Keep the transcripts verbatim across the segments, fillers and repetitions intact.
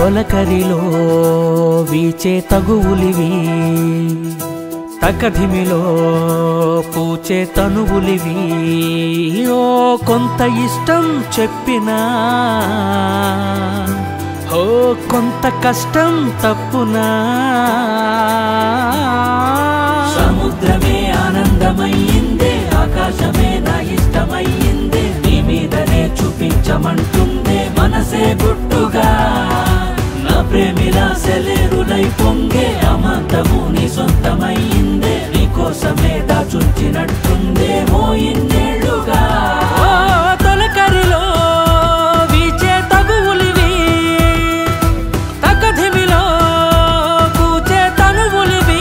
తొలకరిలో వీచే తగువులివి, తకధిమిలో పూచే తనువులివి. ఓ కొంత ఇష్టం చెప్పినా, ఓ కొంత కష్టం తప్పునా. సముద్రమే ఆనందమయ్యిందే, ఆకాశమే నా ఇష్టమయ్యిందే, నీ మీదనే చూపించమంటుందే మనసే గుట్టుగా. నా ప్రేమిలా సెలేరులై పొంగే అమంతము నీ సొంతమయ్యిందే, నీ కోసమే దాచుంచినట్టుందే ఓ ఇన్నేళ్లుగా. తొలకరిలో వీచే తగువులివి, తకధిమిలో పూచే తనువులివి.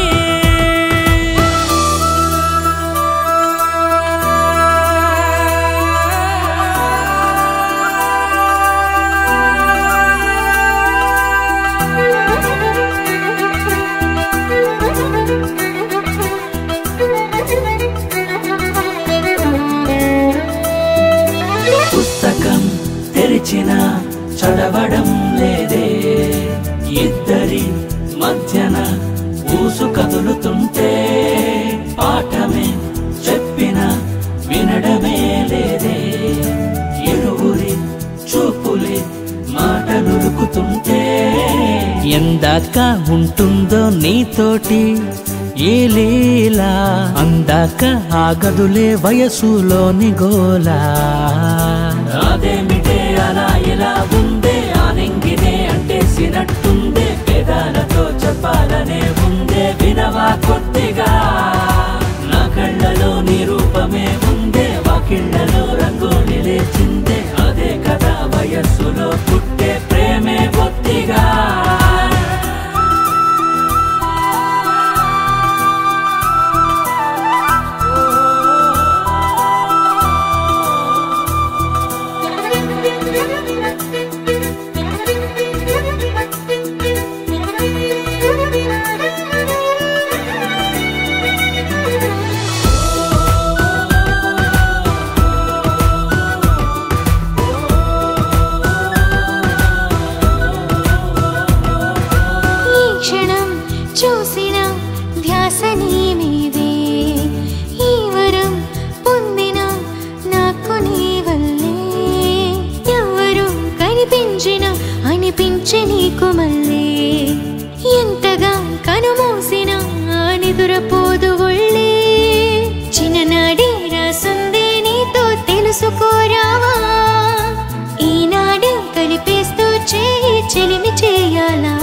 పుస్తకం తెరిచిన చదవడం లేదే, ఇద్దరి మధ్యన ఊసు కదులుతుంటే పాఠమే చెప్పిన వినడమే లేదే. ఇరువురి చూపులే మాటలుడుకుతుంటే ఎందాక ఉంటుందో నీతోటి ఏ లీలా, అందాక ఆగదులే వయసులోని గోలా. అదేమిటే అలా ఇలా ఉందే, ఆనంగినే అంటేసినట్టుందే, పేదాలతో చెప్పాలనే ఉందే వినవా కొద్దిగా. నా కళ్ళలో నీ రూపమే ఉందే, వాకిళ్లలో రంగోలి లేచిందే, అదే కదా వయస్సులో పుట్టే ప్రేమే బొత్తిగా. నీకు మళ్ళీ ఎంతగా కనుమూసిన నిదురపోదు ఒళ్ళే. చిన్ననాడే రాసుందే నీతో తెలుసుకోరావా, ఈనాడే కలిపేస్తూ చేయి చెలిమి చేయాలా.